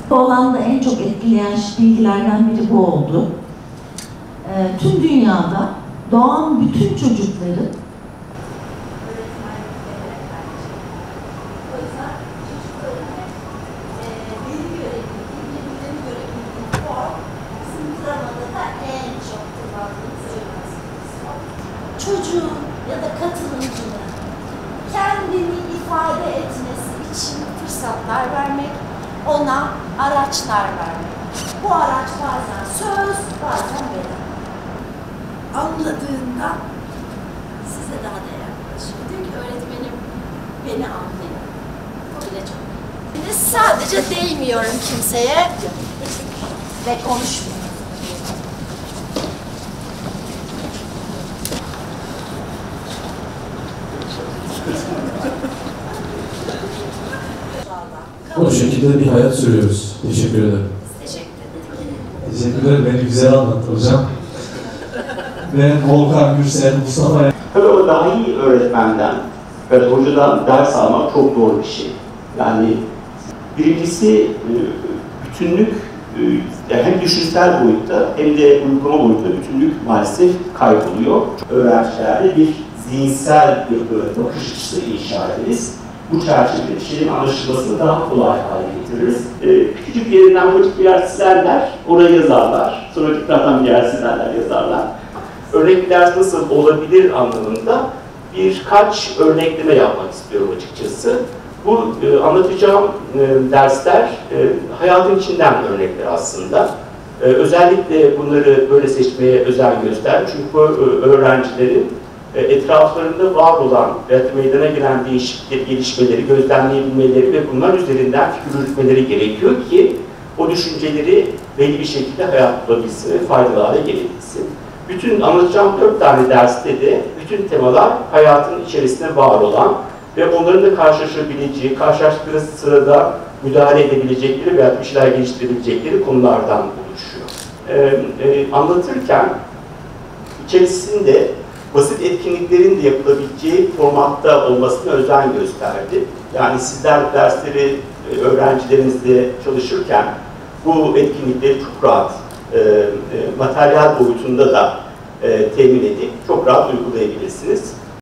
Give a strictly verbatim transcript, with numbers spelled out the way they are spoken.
Bu alanda en çok etkileyen bilgilerden biri bu oldu. E, tüm dünyada doğan bütün çocukların çocuğun ya da katılımcının kendini ifade etmesi için fırsatlar vermek, ona araçlar vermek. Bu araç bazen söz, bazen beden. Anladığında size daha da yaklaşıyor. Diyor ki öğretmenim beni anlıyor. Bu bile çok. Şimdi sadece değmiyorum kimseye ve konuşmuyorum. O şekilde bir hayat sürüyoruz. Teşekkür ederim. Teşekkür ederim. Teşekkürler, beni güzel anlattı hocam. Ben Volkan Gürsel, Mustafa. Tabii o daha iyi öğretmenden ve hocadan ders almak çok zor bir şey. Yani birincisi bütünlük, hem düşünsel boyutta hem de uygulama boyutta bütünlük maalesef kayboluyor. Öğrencilerde bir zihinsel bir bakış açısı inşa ederiz. Bu çerçevede şeyin anlaşılmasını daha kolay hale getiririz. Ee, küçücük yerinden ufacık bir yer silerler, oraya yazarlar. Sonra tekrardan bir yer silerler, yazarlar. Örnek bir ders nasıl olabilir anlamında birkaç örnekleme yapmak istiyorum açıkçası. Bu e, anlatacağım e, dersler e, hayatın içinden örnekler aslında. E, özellikle bunları böyle seçmeye özen göster. Çünkü bu e, öğrencilerin etraflarında var olan veya meydana gelen değişiklikleri, gelişmeleri gözlemleyebilmeleri ve bunlar üzerinden fikir yürütmeleri gerekiyor ki o düşünceleri belli bir şekilde hayat bulabilsin ve faydalı hale gelebilsin. Bütün anlatacağım dört tane derste de bütün temalar hayatın içerisinde var olan ve onların da karşılaşabileceği, karşılaştıkları sırada müdahale edebilecekleri veya bir şeyler geliştirebilecekleri konulardan oluşuyor. Ee, e, anlatırken içerisinde basit etkinliklerin de yapılabileceği formatta olmasına özen gösterdi. Yani sizler dersleri öğrencilerinizle çalışırken bu etkinlikleri çok rahat, e, e, materyal boyutunda da e, temin edip çok rahat uygulayabilirsiniz.